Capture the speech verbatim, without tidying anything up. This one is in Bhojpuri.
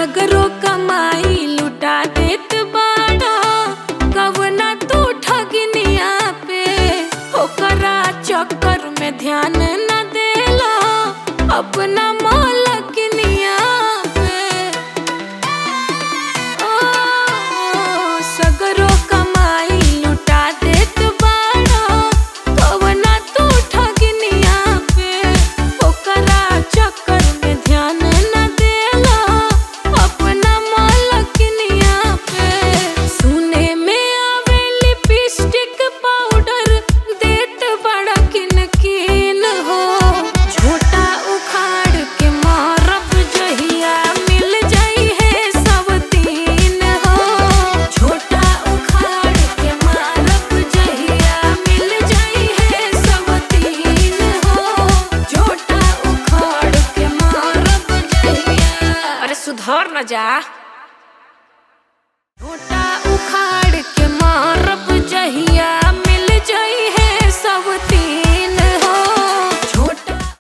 सगरो कमाई लुटा देत बाड़ा कवना तू ठगनिया पे, ओकरा चक्कर में ध्यान न देला अपना मालकिनिया पे। ओ सगरो कमाई लुटा देत बाड़ा कवना तू ठगनिया पे, ओकरा चक्कर में ध्यान न देला अपना मालकिनिया पे। सुने में आवे लिपस्टिक पाउडर देत बड़ा किन किन हो, झोटा उखाड़ के मारब जहिया मिल जाई है सब तीन हो। झोटा उखाड़ के मारब जहिया मिल जाई है सब तीन हो। झोटा उखाड़ के मारब जहिया, अरे सुधर न जा। झोटा उखाड़ के मारब जहिया